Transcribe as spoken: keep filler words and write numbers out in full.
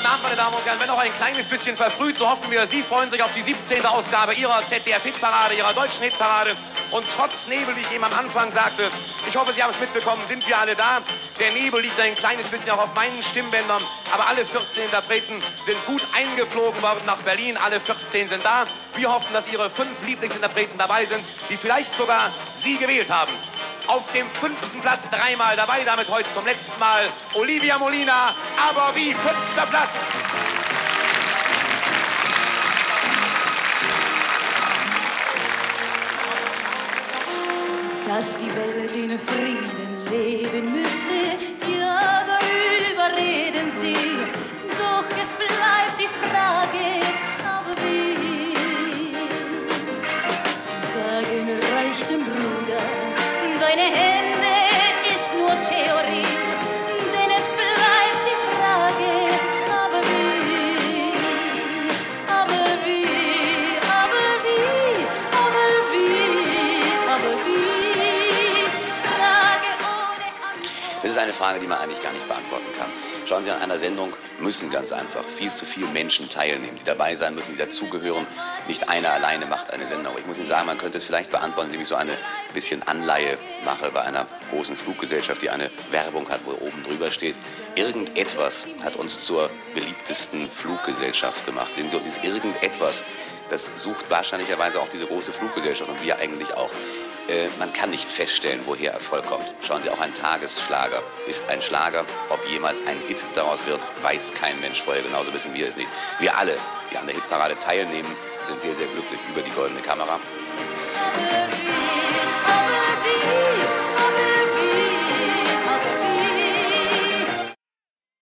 guten Abend, meine Damen und Herren. Wenn auch ein kleines bisschen verfrüht, so hoffen wir, Sie freuen sich auf die siebzehnte Ausgabe Ihrer Z D F-Hitparade, Ihrer deutschen Hitparade. Und trotz Nebel, wie ich eben am Anfang sagte, ich hoffe, Sie haben es mitbekommen, sind wir alle da. Der Nebel liegt ein kleines bisschen auch auf meinen Stimmbändern, aber alle vierzehn Interpreten sind gut eingeflogen worden nach Berlin. Alle vierzehn sind da. Wir hoffen, dass Ihre fünf Lieblingsinterpreten dabei sind, die vielleicht sogar Sie gewählt haben. Auf dem fünften Platz dreimal dabei, damit heute zum letzten Mal Olivia Molina, aber wie fünfter Platz. Dass die Welt in Frieden leben müsste, ja, darüber reden sie. Doch es bleibt die Frage, aber wie? Zu sagen reicht dem Bruder, deine Hände ist nur Theorie. Denn es bleibt die Frage, aber wie? Aber wie? Aber wie? Aber wie? Aber wie? Das ist eine Frage, die man eigentlich gar nicht beantworten kann. Schauen Sie, an einer Sendung müssen ganz einfach viel zu viele Menschen teilnehmen, die dabei sein müssen, die dazugehören. Nicht einer alleine macht eine Sendung. Ich muss Ihnen sagen, man könnte es vielleicht beantworten, indem ich so eine bisschen Anleihe mache bei einer großen Fluggesellschaft, die eine Werbung hat, wo oben drüber steht, irgendetwas hat uns zur beliebtesten Fluggesellschaft gemacht. Sehen Sie, und dieses irgendetwas, das sucht wahrscheinlicherweise auch diese große Fluggesellschaft und wir eigentlich auch. Äh, man kann nicht feststellen, woher Erfolg kommt. Schauen Sie, auch ein Tagesschlager ist ein Schlager. Ob jemals ein Hit daraus wird, weiß kein Mensch vorher. Genauso wissen wir es nicht. Wir alle, die an der Hitparade teilnehmen, sind sehr, sehr glücklich über die goldene Kamera.